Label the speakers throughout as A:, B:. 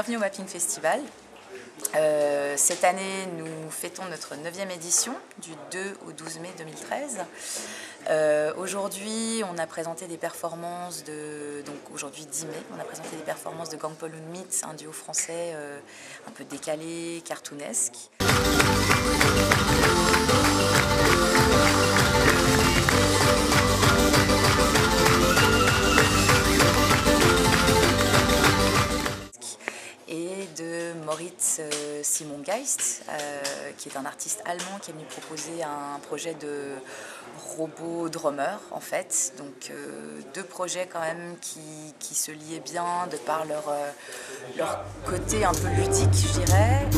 A: Bienvenue au Mapping Festival. Cette année, nous fêtons notre 9e édition du 2 au 12 mai 2013. Aujourd'hui, on a présenté des performances donc aujourd'hui 10 mai, on a présenté des performances de Gang Paul und Meet, un duo français un peu décalé, cartoonesque. Et de Moritz Simon Geist, qui est un artiste allemand qui est venu proposer un projet de robot drummer en fait. Donc deux projets quand même qui se liaient bien de par leur côté un peu ludique, je dirais.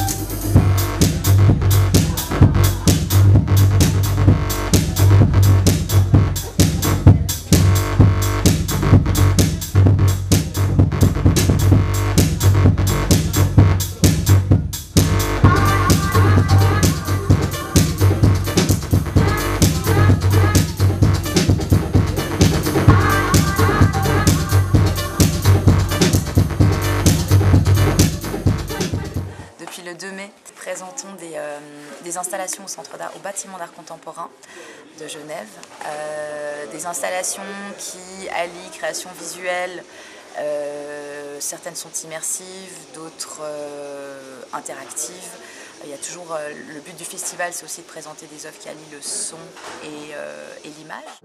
A: Le 2 mai, présentons des installations au Centre d'art, au bâtiment d'art contemporain de Genève. Des installations qui allient création visuelle, certaines sont immersives, d'autres interactives. Il y a toujours, le but du festival, c'est aussi de présenter des œuvres qui allient le son et l'image.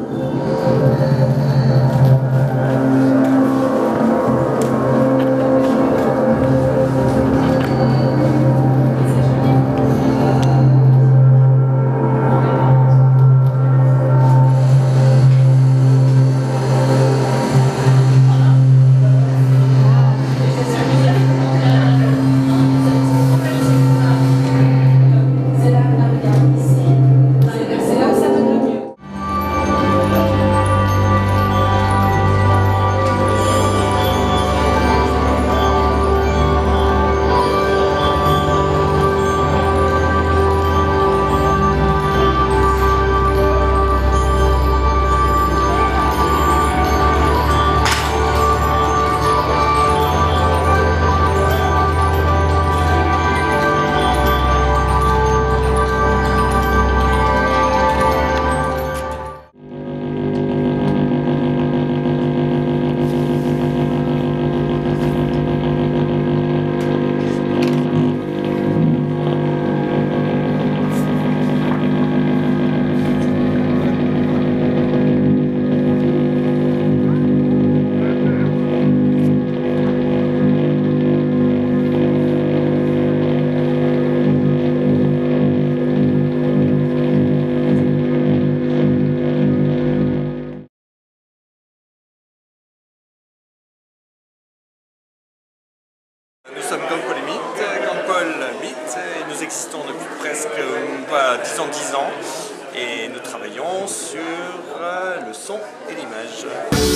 B: Nous sommes Gang Paul Meet, et nous existons depuis presque 10 ans et nous travaillons sur le son et l'image.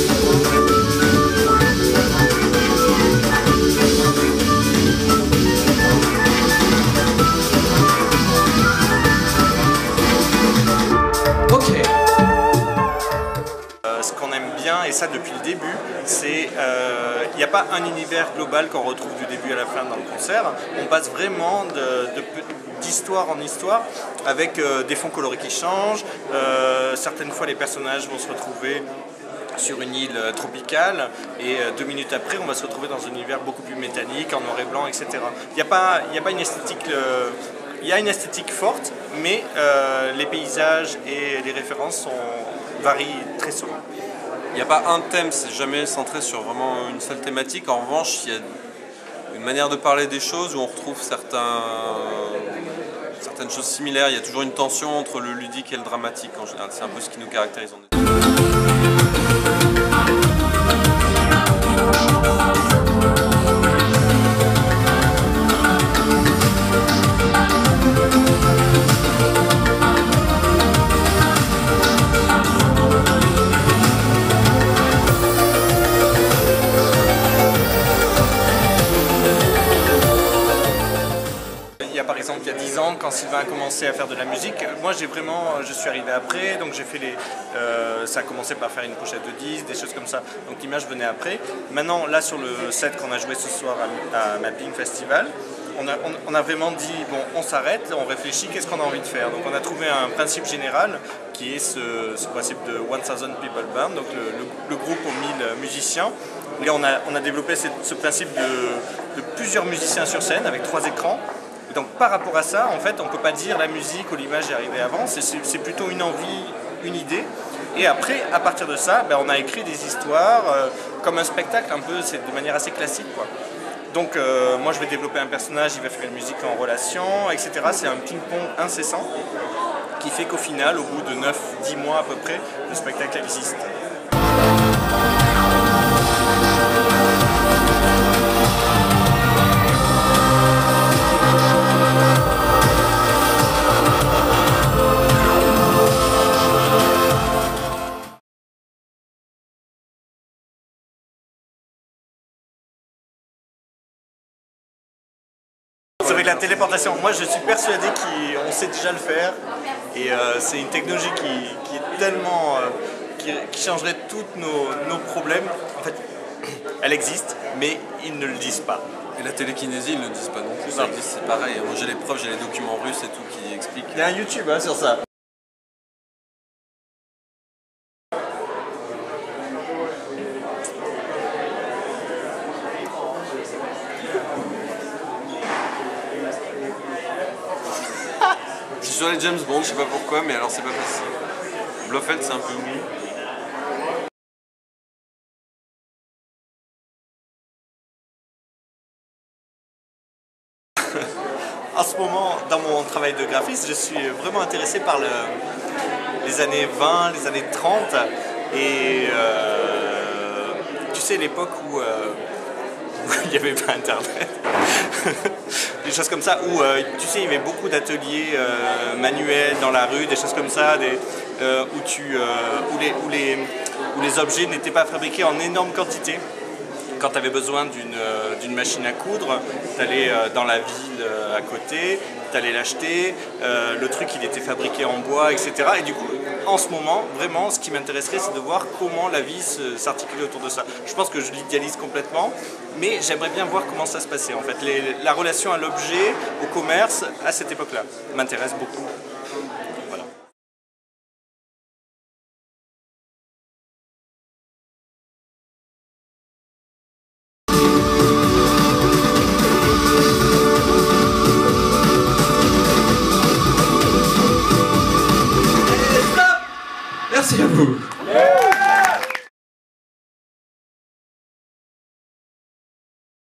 B: Ce qu'on aime bien, et ça depuis le début, c'est il n'y a pas un univers global qu'on retrouve du début à la fin dans le concert. On passe vraiment d'histoire en histoire avec des fonds colorés qui changent. Certaines fois les personnages vont se retrouver sur une île tropicale et 2 minutes après on va se retrouver dans un univers beaucoup plus métallique, en noir et blanc, etc. Il n'y a pas une esthétique... Il y a une esthétique forte, mais les paysages et les références varient très souvent.
C: Il n'y a pas un thème, c'est jamais centré sur vraiment une seule thématique. En revanche, il y a une manière de parler des choses où on retrouve certaines choses similaires. Il y a toujours une tension entre le ludique et le dramatique en général. C'est un peu ce qui nous caractérise.
B: il y a par exemple il y a 10 ans quand Sylvain a commencé à faire de la musique, moi je suis arrivé après, donc j'ai fait ça a commencé par faire une pochette de 10, des choses comme ça, donc l'image venait après. Maintenant là sur le set qu'on a joué ce soir à Mapping Festival, on a vraiment dit, bon, on s'arrête, on réfléchit, qu'est-ce qu'on a envie de faire. Donc on a trouvé un principe général qui est ce principe de 1000 People Band, donc le groupe aux 1000 musiciens. Et on a développé ce principe de plusieurs musiciens sur scène avec 3 écrans. Et donc par rapport à ça, en fait, on ne peut pas dire la musique ou l'image est arrivée avant, c'est plutôt une envie, une idée. Et après, à partir de ça, on a écrit des histoires comme un spectacle, un peu, c'est de manière assez classique, quoi. Donc moi je vais développer un personnage, il va faire une musique en relation, etc. C'est un ping-pong incessant qui fait qu'au final, au bout de 9-10 mois à peu près, le spectacle existe. Avec la téléportation, moi je suis persuadé qu'on sait déjà le faire et c'est une technologie qui est tellement qui changerait tous nos problèmes. En fait, elle existe, mais ils ne le disent pas.
C: Et la télékinésie, ils ne le disent pas non plus. C'est pareil. Moi j'ai les preuves, j'ai les documents russes et tout qui expliquent.
B: Il y a un YouTube sur ça.
C: Sur les James Bond, je sais pas pourquoi, mais alors c'est pas facile. Blofeld c'est un peu mou.
B: En ce moment, dans mon travail de graphiste, je suis vraiment intéressé par les années 20, les années 30 et tu sais l'époque où il n'y avait pas internet. Des choses comme ça, où tu sais, il y avait beaucoup d'ateliers manuels dans la rue, des choses comme ça, où les objets n'étaient pas fabriqués en énorme quantité. Quand tu avais besoin d'une machine à coudre, tu allais dans la ville à côté, tu allais l'acheter, le truc il était fabriqué en bois, etc. Et du coup, en ce moment, vraiment, ce qui m'intéresserait, c'est de voir comment la vie s'articule autour de ça. Je pense que je l'idéalise complètement, mais j'aimerais bien voir comment ça se passait. En fait, la relation à l'objet, au commerce, à cette époque-là, m'intéresse beaucoup. Voilà.
C: Merci à vous.